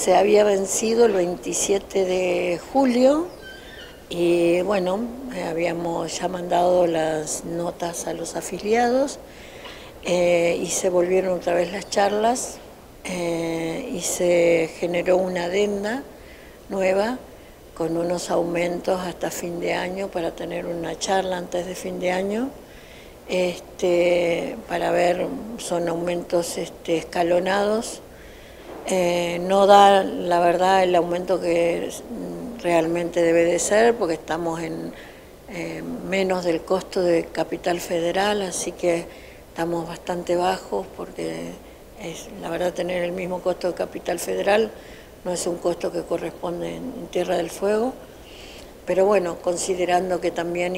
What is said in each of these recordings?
se había vencido el 27 de julio y bueno, habíamos ya mandado las notas a los afiliados y se volvieron otra vez las charlas y se generó una adenda nueva con unos aumentos hasta fin de año para tener una charla antes de fin de año. Para ver, son aumentos escalonados, no da la verdad el aumento que realmente debe de ser porque estamos en menos del costo de Capital Federal, así que estamos bastante bajos porque la verdad tener el mismo costo de Capital Federal no es un costo que corresponde en Tierra del Fuego. Pero bueno, considerando que también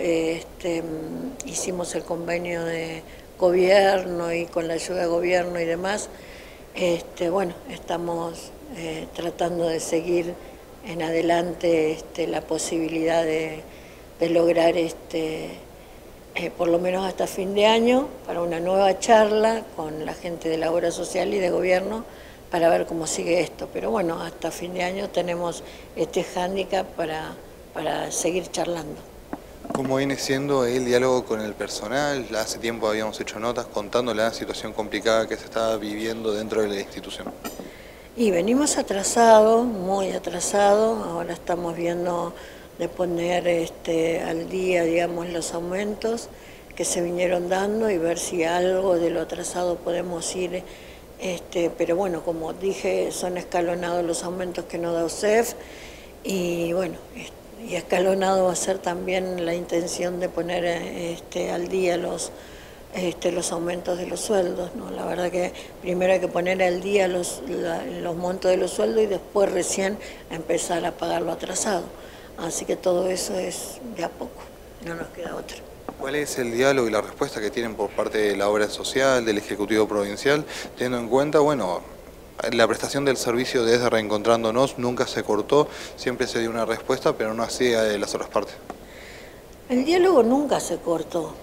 hicimos el convenio de gobierno y con la ayuda de gobierno y demás, bueno, estamos tratando de seguir en adelante la posibilidad de lograr por lo menos hasta fin de año para una nueva charla con la gente de la obra social y de gobierno para ver cómo sigue esto. Pero bueno, hasta fin de año tenemos este hándicap para seguir charlando. ¿Cómo viene siendo el diálogo con el personal? Hace tiempo habíamos hecho notas contando la situación complicada que se estaba viviendo dentro de la institución. Y venimos atrasados, muy atrasados, ahora estamos viendo de poner al día, digamos, los aumentos que se vinieron dando y ver si algo de lo atrasado podemos ir, pero bueno, como dije, son escalonados los aumentos que nos da OSEF y bueno, y escalonado va a ser también la intención de poner al día los aumentos de los sueldos, ¿no? La verdad que primero hay que poner al día los montos de los sueldos y después recién empezar a pagar lo atrasado. Así que todo eso es de a poco, no nos queda otra. ¿Cuál es el diálogo y la respuesta que tienen por parte de la obra social, del Ejecutivo Provincial, teniendo en cuenta, bueno, la prestación del servicio desde Reencontrándonos nunca se cortó, siempre se dio una respuesta, pero no así de las otras partes? El diálogo nunca se cortó,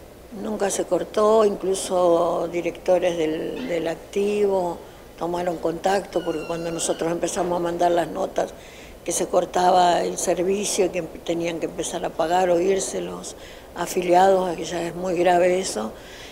incluso directores del activo tomaron contacto porque cuando nosotros empezamos a mandar las notas que se cortaba el servicio y que tenían que empezar a pagar o irse los afiliados, que ya es muy grave eso,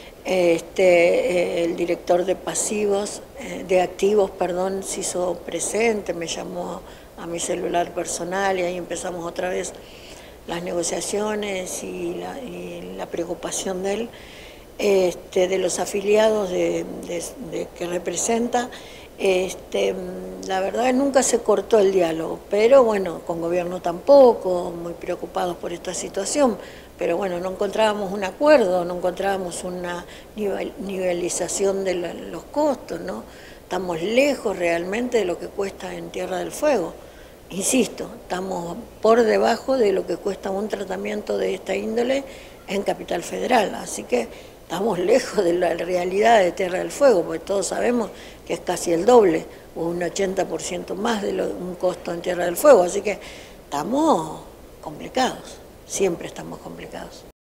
el director de activos, se hizo presente, me llamó a mi celular personal y ahí empezamos otra vez las negociaciones y la preocupación de él, de los afiliados que representa. La verdad nunca se cortó el diálogo, pero bueno, con gobierno tampoco, muy preocupados por esta situación, pero bueno, no encontrábamos un acuerdo, no encontrábamos una nivelización de los costos, ¿no? Estamos lejos realmente de lo que cuesta en Tierra del Fuego. Insisto, estamos por debajo de lo que cuesta un tratamiento de esta índole en Capital Federal, así que estamos lejos de la realidad de Tierra del Fuego, porque todos sabemos que es casi el doble, o un 80% más de un costo en Tierra del Fuego, así que estamos complicados, siempre estamos complicados.